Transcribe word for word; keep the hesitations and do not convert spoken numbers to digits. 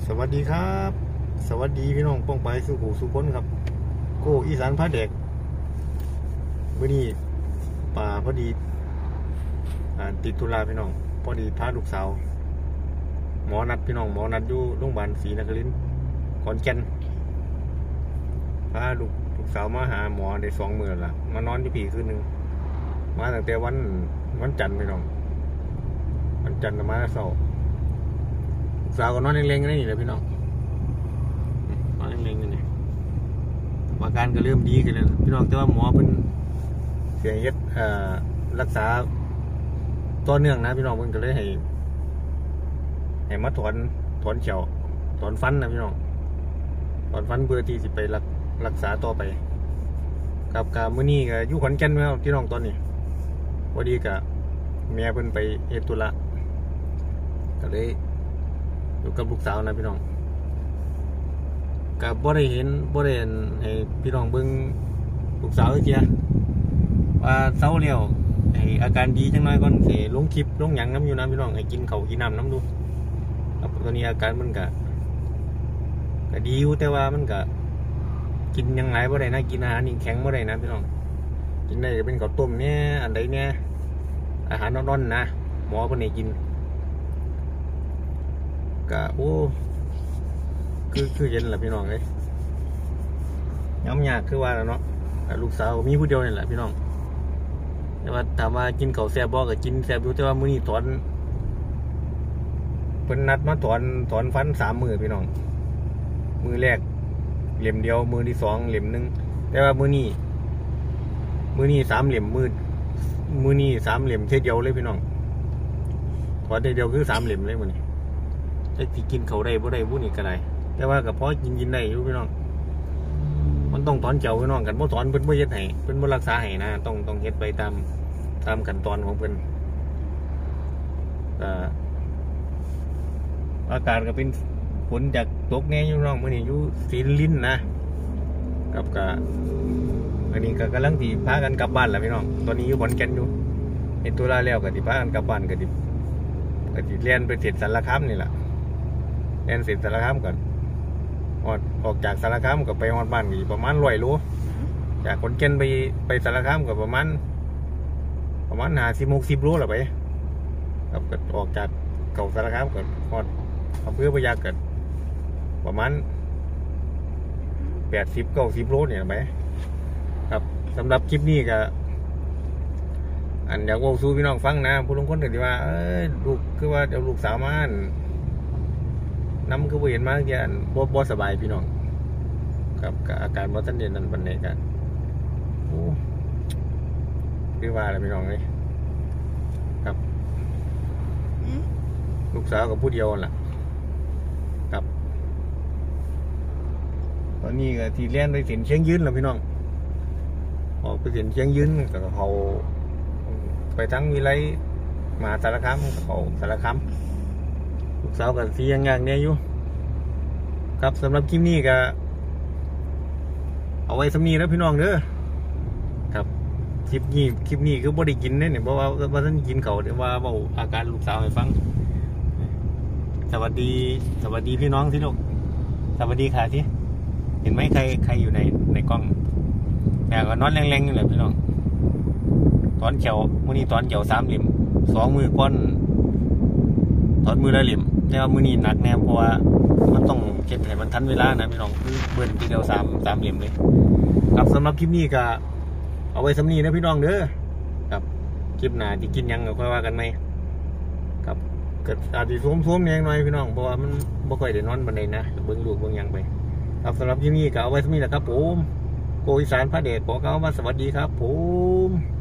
สวัสดีครับสวัสดีพี่น้องป้องไปสุขุสุขนครับโก้อีสานพระเด็กเมื่อนี้ป่าพอดีติดธุระพี่น้องพอดีพาลูกสาวหมอนัดพี่น้องหมอนัดอยู่โรงพยาบาลศรีนครินทร์ขอนแก่นพาลูกลูกสาวมาหาหมอได้สองมื้อละมานอนที่ผีคืนหนึ่งมาตั้งแต่วันวันจันทร์พี่น้องวันจันทร์มาเช้าลูกสาวก็นอนเล็งๆนี่แหละพี่น้องนอนเล็งๆนี่อาการก็เริ่มดีขึ้นแล้วพี่น้องแต่ว่าหมอเป็นเสียงเย็ดรักษาต่อเนื่องนะพี่น้องเพิ่นก็เลยให้ให้มาถอนถอนเฉียวถอนฟันนะพี่น้องถอนฟันเพื่อที่จะไปรักรักษาต่อไปกับกับมื้อนี้ก็อยู่ขอนแก่นแล้วพี่น้องตอนนี้พอดีกับแม่เพิ่นไปเฮ็ดธุระก็เลยอยู่กับลูกสาวนะพี่น้องกับบ่ได้เห็นบ่ได้ให้พี่น้องเบิ่งลูกสาวเทียว่าเศร้าแล้วให้อาการดีจังน้อยก่อนสิลงคลิปลงหยังน้ำอยู่นะพี่น้องให้กินข้าวกินน้ำน้ำดูครับตอนนี้อาการมันก็ก็ดีอยู่แต่ว่ามันก็กินยังไงบ่ได้นะกินอาหารนี่แข็งบ่ได้นะพี่น้องกินได้ก็เป็นข้าวต้มเนี่ยอันใดเนี่ยอาหารร้อนๆนะหมอเพิ่นให้กินก็โอ้คือคือเย็นแหละพี่น้องเลยย้ำยากคือว่าแล้วเนาะลูกสาวมีผู้เดียวนี่แหละพี่น้องแต่ว่าถามว่ากินข้าวแซ่บบ่ก็กินแซ่บอยู่แต่ว่ามื้อนี้ถอนเพิ่นนัดมาถอนถอนฟันสามมื้อพี่น้องมื้อแรกเหลี่ยมเดียวมื้อที่สองเหลี่ยมหนึ่งแต่ว่ามื้อนี้มื้อนี้สามเหลี่ยมมื้อมื้อนี้สามเหลี่ยมเท่เดียวเลยพี่น้องถอนเท่เดียวคือสามเหลี่ยมเลยมื้อนี้จะสิกินข้าวได้บ่ได้ผู้นี้ก็ได้แต่ว่าก็พอกินกินได้อยู่พี่น้องมันต้องถอนเจ้าพี่น้องกันบ่ถอนเพิ่นบ่เฮ็ดให้เพิ่นบ่รักษาให้นะต้องต้องเฮ็ดไปตามตามขั้นตอนของเพิ่นอ่าอากาศก็เป็นฝนจากตกแน่อยู่น้องมื้อนี้อยู่ศรีลินนะกับกะอันนี้ก็กำลังสิพากันกลับบ้านแล้วพี่น้องตอนนี้อยู่ขอนแก่นอยู่เฮ็ดธุระแล้วก็สิพากันกลับบ้านก็สิก็สิเรียนไปเสร็จสารคามนี่ล่ะเรียนเสร็จสารคามก่อนออกออกจากสารคามก็ไปฮอดบ้านอีกประมาณร้อยโลจากขอนแก่นไปไปสารคามก็ประมาณประมาณห้าสิบ หกสิบโลล่ะไปครับก็ออกจากเก่าสารคามก็ฮอดอำเภอพะยาก็ประมาณแปดสิบ เก้าสิบโลเนี่ยไปครับสำหรับคลิปนี้ก็อันอยากบอกสู่พี่น้องฟังนะผู้ลงคนก็ที่ว่าเอ้ยลูกคือว่าเดี๋ยวลูกสาวมาน้ำคือบ่เห็นมาเกี่ยบ่บ่สบายพี่น้องกับอาการบ่ทันเด่นนั่นบันไดกันโอ้คือว่าอะไรพี่น้องเลยครับลูกสาวกับผู้เดียวล่ะครับตอนนี้ก็ที่เลี้ยนไปสินเชียงยืนแล้วพี่น้องออกไปสินเชียงยืนกับเขาไปทั้งวิไลมาสารคามเขาสารคามลูกสาวกับที่ยังอย่างเนี้ยอยู่ครับสำหรับคลิปนี้ก็เอาไว้สำนีแล้วพี่น้องเด้อครับคลิปนี้คลิปนี้คือบ่ได้กินเนี่ยเพราะว่าว่าท่านกินเขาเดี๋ยวว่าบอกอาการลูกสาวให้ฟังสวัสดีสวัสดีพี่น้องที่ลูกสวัสดีค่ะที่เห็นไหมใครใครอยู่ในในกล้องแม่ก็นอนแรงๆนี่แหละพี่น้องตอนเขียวมื้อนี้ตอนเขียวสามเหลี่ยมสองมือก้อนถอนมือละเหลี่ยมแต่ว่ามือนี้หนักแน่เพราะว่ามันต้องเก็บให้มันทันเวลานะพี่น้องคือเบิ้ลทีเดียวสามสามเหลี่ยมเลยครับสำหรับคลิปนี้ก็เอาไว้สำนีนะพี่น้องเด้อครับคลิปหน้าจะกินยังก็ค่อยว่ากันไหมครับก็อาจจะซ้มๆแรงหน่อยพี่น้องเพราะว่ามันบ่ค่อยได้นอนบันไดนะเบิ้งลูกเบิ้งยังไปครับสำหรับคลิปนี้ก็เอาไว้สำนีแหละครับผมโกอีสานพระเดชบอกเขาว่าสวัสดีครับผม